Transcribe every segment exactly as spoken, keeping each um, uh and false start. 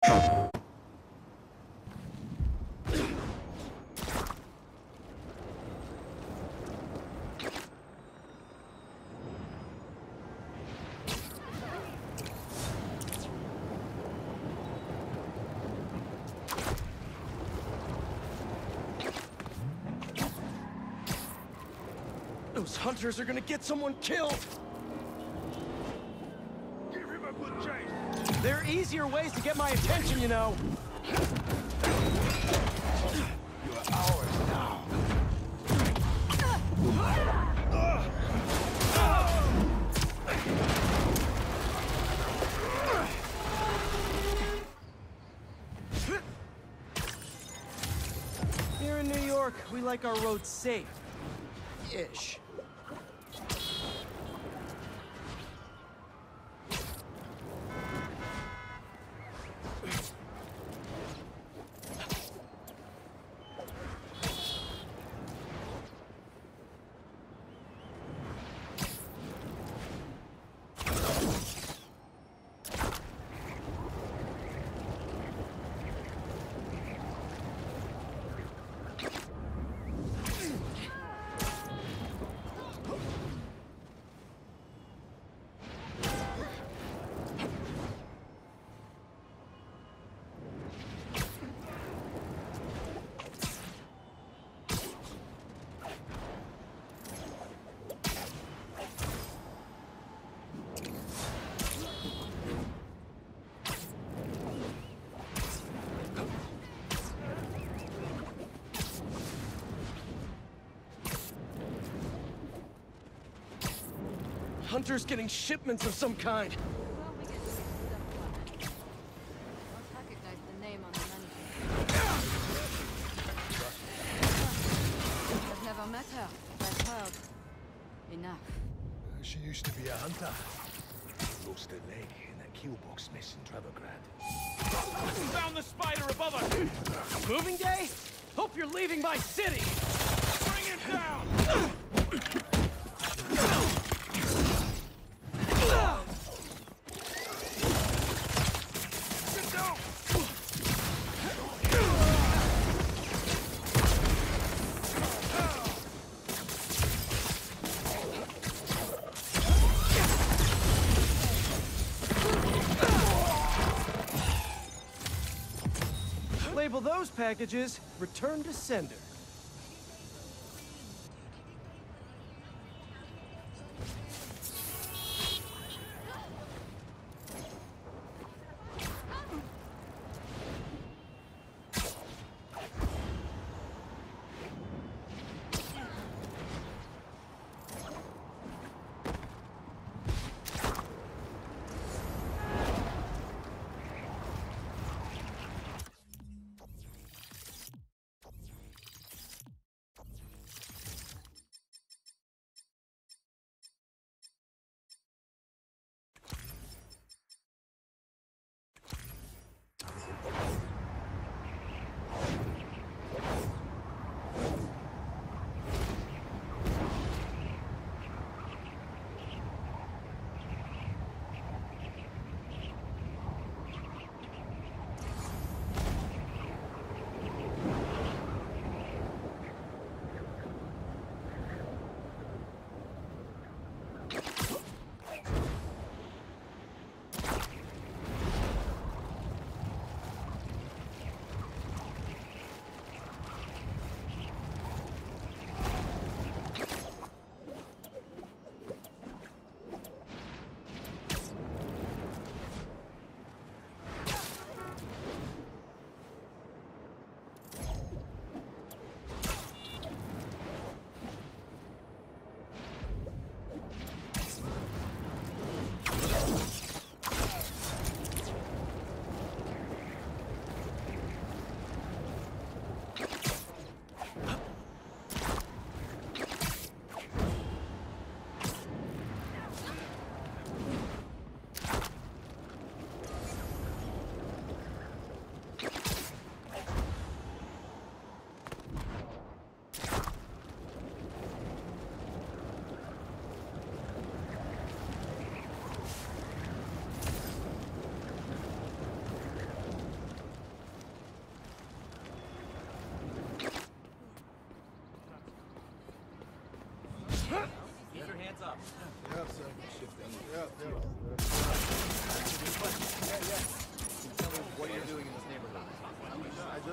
Those hunters are gonna get someone killed! Give him a good chase! There are easier ways to get my attention, you know! You're ours now! Here in New York, we like our roads safe. Ish. Hunters getting shipments of some kind. Well, we get this stuff back. Must recognize the name on the mannequin. I've never met her, but I've heard enough. She used to be a hunter. Lost her leg in that kill box mess in Trevorgrad. Found the spider above us! Moving day? Hope you're leaving my city! Bring it down! Label those packages, return to sender.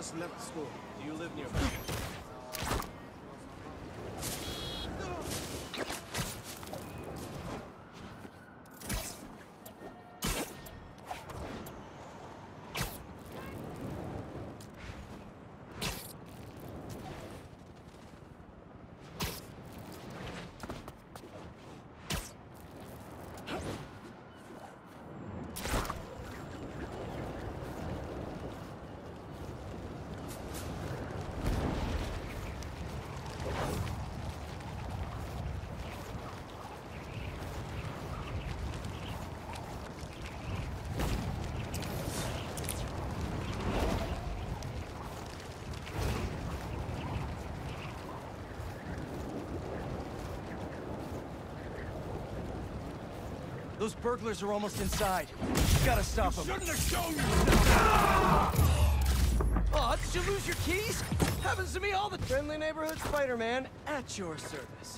just left school. Do you live nearby? Those burglars are almost inside. Gotta stop them. Shouldn't have shown you! Oh, did you lose your keys? Happens to me all the friendly neighborhood Spider-Man at your service.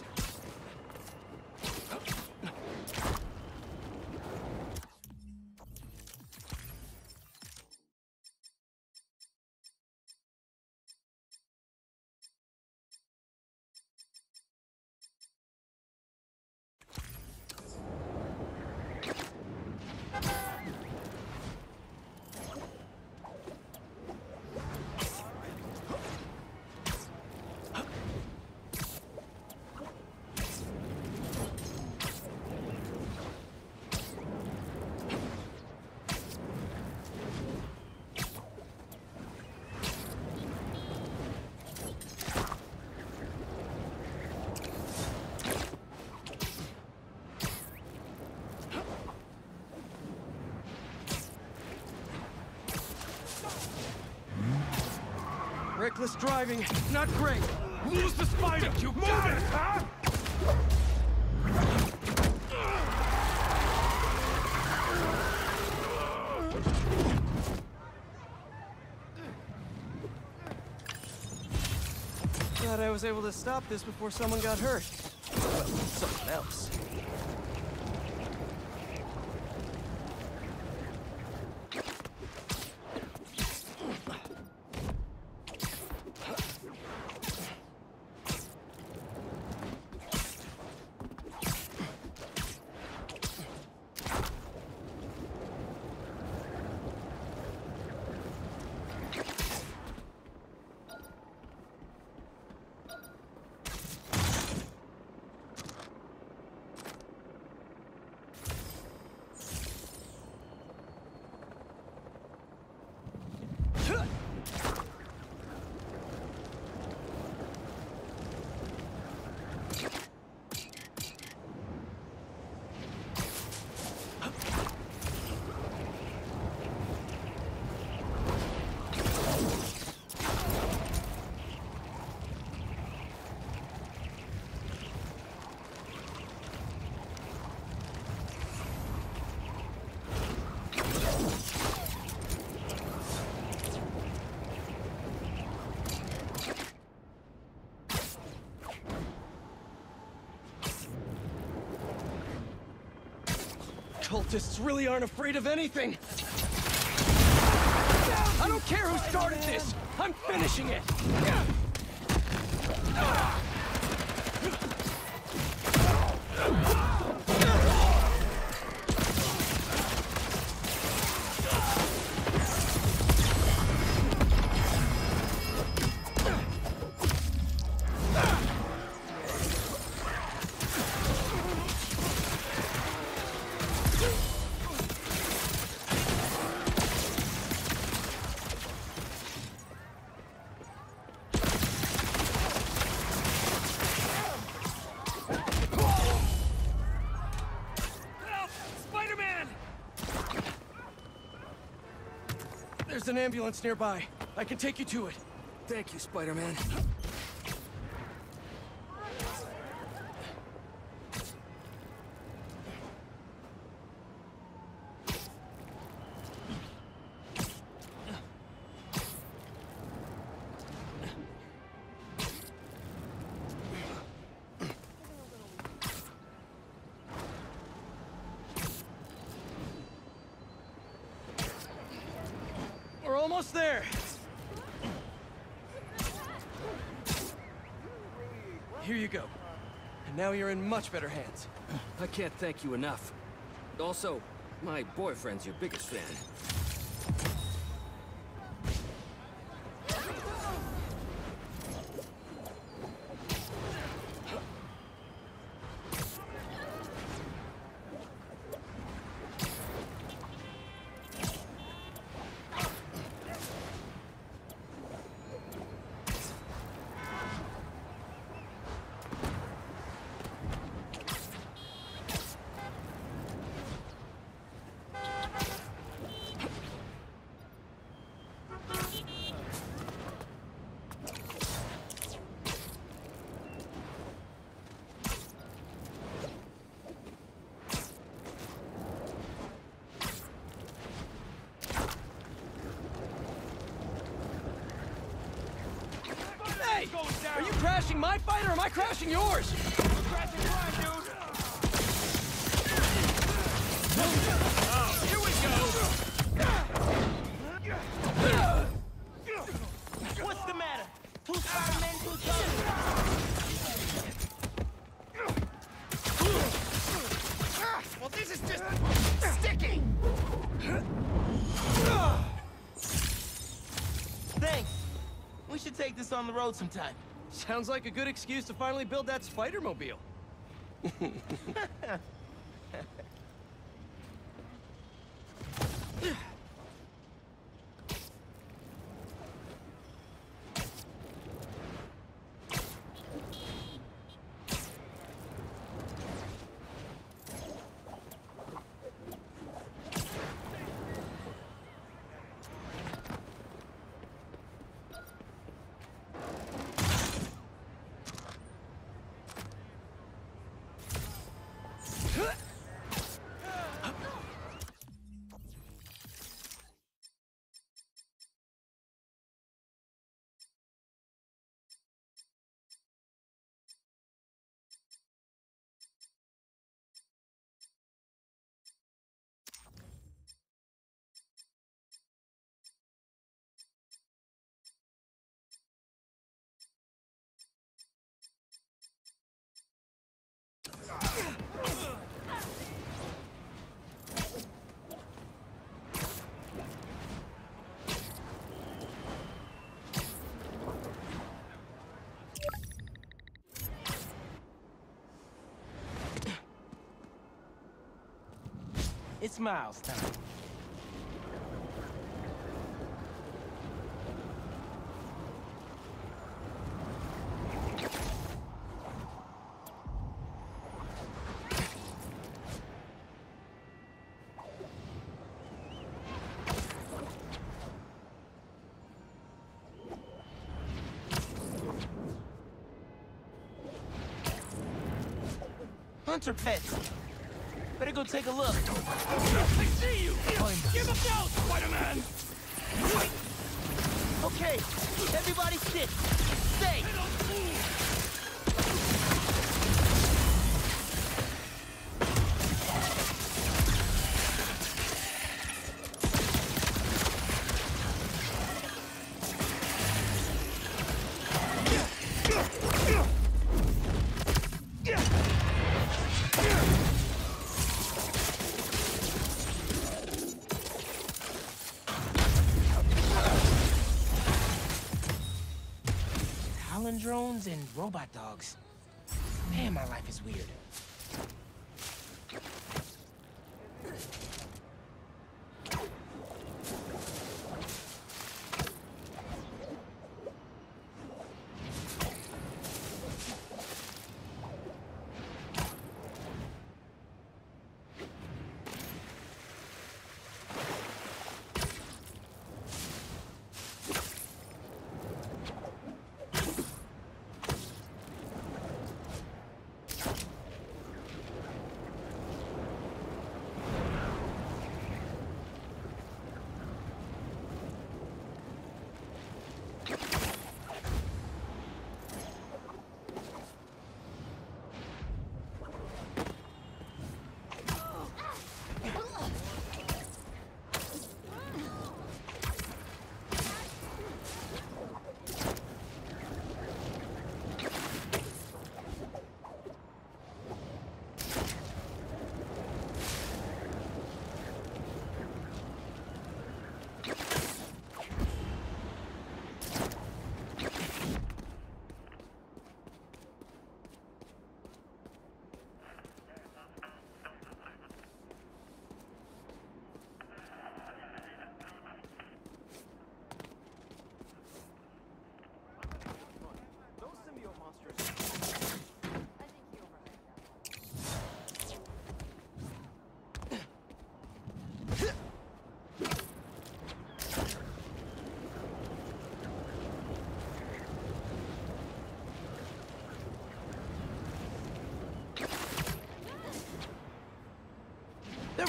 Reckless driving, not great. Lose the spider! You move it, huh? Glad I was able to stop this before someone got hurt. Well, someone else. Cultists really aren't afraid of anything. I don't care who started this. I'm finishing it. There's an ambulance nearby. I can take you to it. Thank you, Spider-Man. We're almost there. Here you go. And now you're in much better hands. I can't thank you enough. Also, my boyfriend's your biggest fan. Hey! Are you crashing my fight or am I crashing yours? Crashing mine, dude! Here we go! What's the matter? Two Spider-Men, two Thugs. Well, this is just sticking! Thanks. We should take this on the road sometime. Sounds like a good excuse to finally build that Spider-Mobile. It's Miles time. Hunter pets. Better go take a look. I see you! Give up now, Spider-Man! Okay, everybody sit. Stay. Howling drones and robot dogs. Man, my life is weird.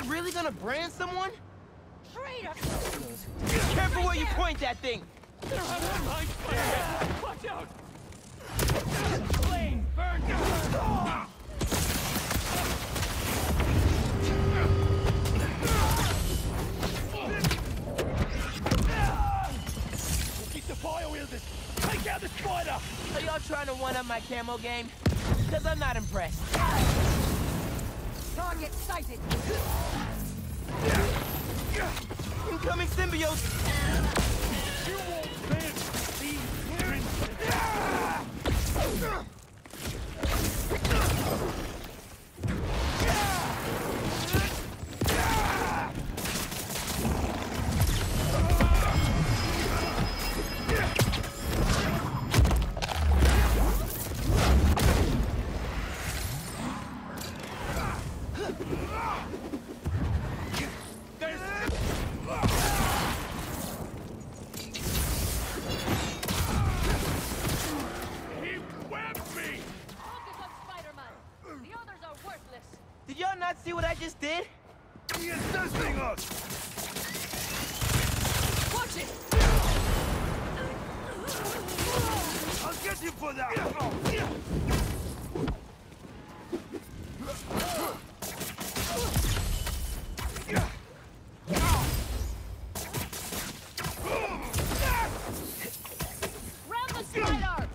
really gonna brand someone? Traitor! Careful where you point that thing! They're out of line, Spider-Man! Watch out! Flame, burn! Keep the fire wielders! Take out the spider! Are y'all trying to one-up my camo game? Because I'm not impressed. Target sighted! Incoming symbiote! You won't live! These Did y'all not see what I just did? He is testing us! Watch it! I'll get you for that! Round the spider!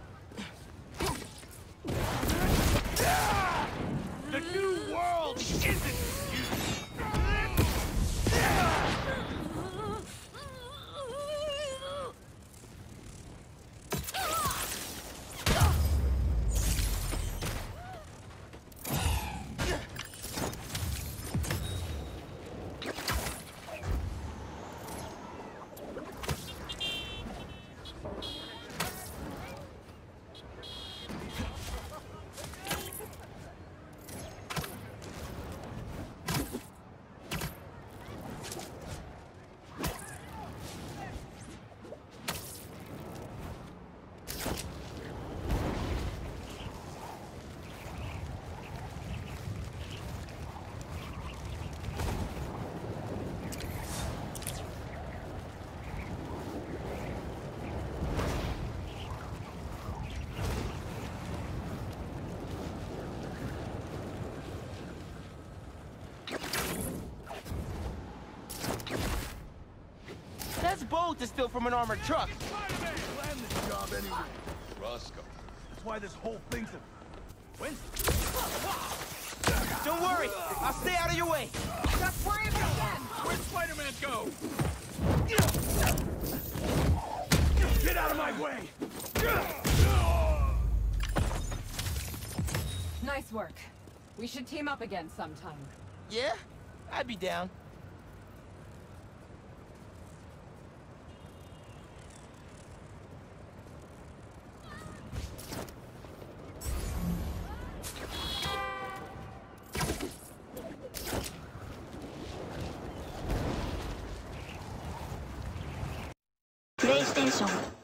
The new world isn't you! That's bold to steal from an armored truck. Spider-Man! Plan this job anyway. Roscoe. That's why this whole thing's a... When? Don't worry, I'll stay out of your way. Just worry about them! Where'd Spider-Man go? Get out of my way! Nice work. We should team up again sometime. Yeah? I'd be down. PlayStation